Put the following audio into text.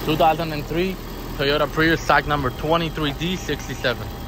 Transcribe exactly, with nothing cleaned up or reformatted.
two thousand three Toyota Prius, stock number twenty-three D sixty-seven.